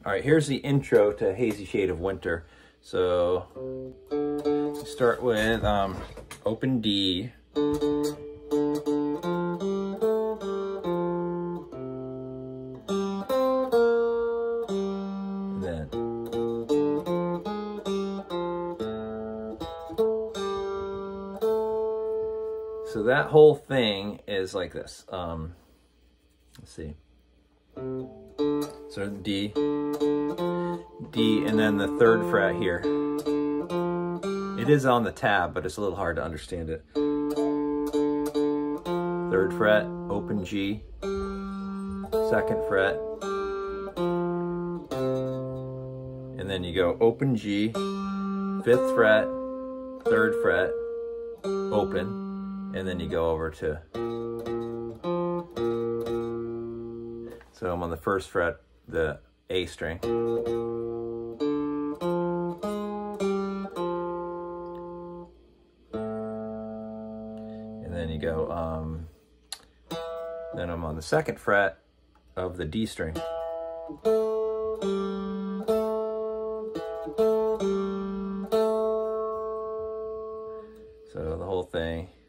All right, here's the intro to Hazy Shade of Winter. So start with open D. And then so that whole thing is like this. Let's see. So D, D, and then the 3rd fret here. It is on the tab, but it's a little hard to understand it. 3rd fret, open G, 2nd fret, and then you go open G, 5th fret, 3rd fret, open, and then you go over to. So I'm on the 1st fret, the A string. And then you go, then I'm on the 2nd fret of the D string. So the whole thing.